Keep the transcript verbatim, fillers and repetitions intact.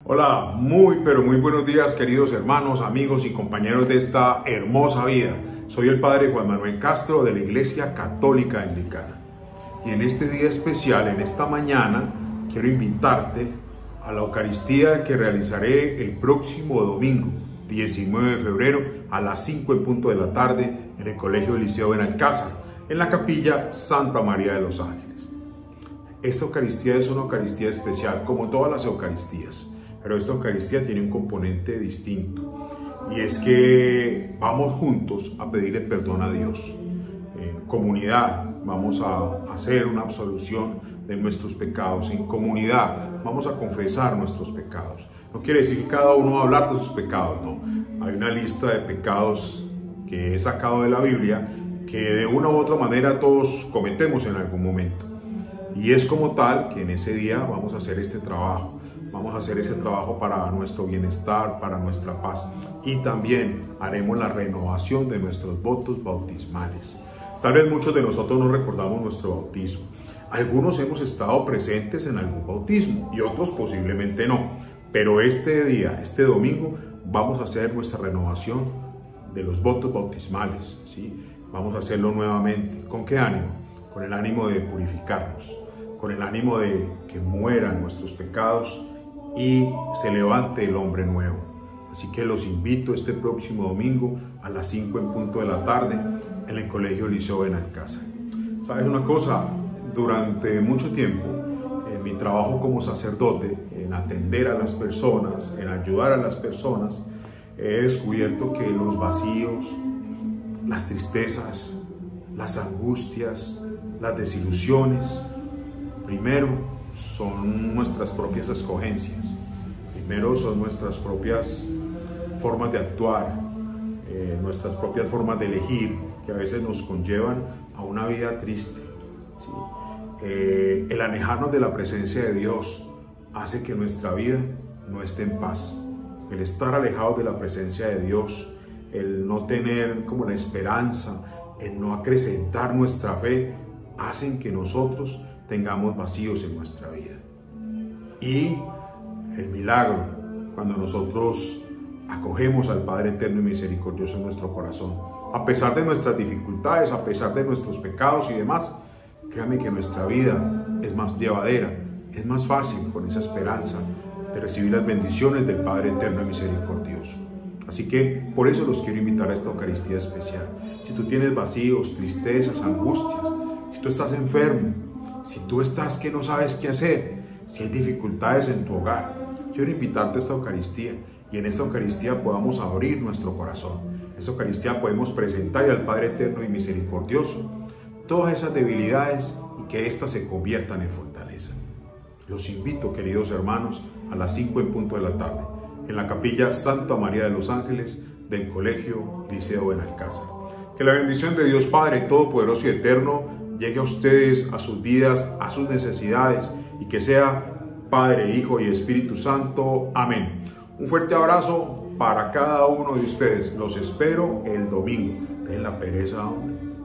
Hola, muy pero muy buenos días queridos hermanos, amigos y compañeros de esta hermosa vida. Soy el Padre Juan Manuel Castro de la Iglesia Católica Anglicana. Y en este día especial, en esta mañana, quiero invitarte a la Eucaristía que realizaré el próximo domingo, diecinueve de febrero, a las cinco en punto de la tarde, en el Colegio Liceo Benalcázar, en la Capilla Santa María de los Ángeles. Esta Eucaristía es una Eucaristía especial, como todas las Eucaristías. Pero esta Eucaristía tiene un componente distinto, y es que vamos juntos a pedirle perdón a Dios. En comunidad vamos a hacer una absolución de nuestros pecados, en comunidad vamos a confesar nuestros pecados. No quiere decir que cada uno va a hablar de sus pecados, no. Hay una lista de pecados que he sacado de la Biblia que de una u otra manera todos cometemos en algún momento. Y es como tal que en ese día vamos a hacer este trabajo. Vamos a hacer ese trabajo para nuestro bienestar, para nuestra paz. Y también haremos la renovación de nuestros votos bautismales. Tal vez muchos de nosotros no recordamos nuestro bautismo. Algunos hemos estado presentes en algún bautismo y otros posiblemente no. Pero este día, este domingo, vamos a hacer nuestra renovación de los votos bautismales, ¿sí? Vamos a hacerlo nuevamente. ¿Con qué ánimo? Con el ánimo de purificarnos, con el ánimo de que mueran nuestros pecados y se levante el hombre nuevo. Así que los invito este próximo domingo a las cinco en punto de la tarde en el Colegio Liceo Benalcázar. ¿Sabes una cosa? Durante mucho tiempo, en mi trabajo como sacerdote, en atender a las personas, en ayudar a las personas, he descubierto que los vacíos, las tristezas, las angustias, las desilusiones, primero son nuestras propias escogencias, primero son nuestras propias formas de actuar, eh, nuestras propias formas de elegir, que a veces nos conllevan a una vida triste, ¿sí? Eh, el alejarnos de la presencia de Dios hace que nuestra vida no esté en paz. El estar alejados de la presencia de Dios, el no tener como la esperanza, el no acrecentar nuestra fe, hacen que nosotros tengamos vacíos en nuestra vida. Y el milagro, cuando nosotros acogemos al Padre eterno y misericordioso en nuestro corazón, a pesar de nuestras dificultades, a pesar de nuestros pecados y demás, créame que nuestra vida es más llevadera, es más fácil con esa esperanza de recibir las bendiciones del Padre eterno y misericordioso. Así que por eso los quiero invitar a esta Eucaristía especial. Si tú tienes vacíos, tristezas, angustias, si tú estás enfermo, si tú estás que no sabes qué hacer, si hay dificultades en tu hogar, quiero invitarte a esta Eucaristía, y en esta Eucaristía podamos abrir nuestro corazón. En esta Eucaristía podemos presentarle al Padre eterno y misericordioso todas esas debilidades y que éstas se conviertan en fortaleza. Los invito, queridos hermanos, a las cinco en punto de la tarde, en la Capilla Santa María de los Ángeles del Colegio Liceo Benalcázar. Que la bendición de Dios Padre Todopoderoso y Eterno llegue a ustedes, a sus vidas, a sus necesidades, y que sea Padre, Hijo y Espíritu Santo. Amén. Un fuerte abrazo para cada uno de ustedes. Los espero el domingo. Dejen la pereza, hombre.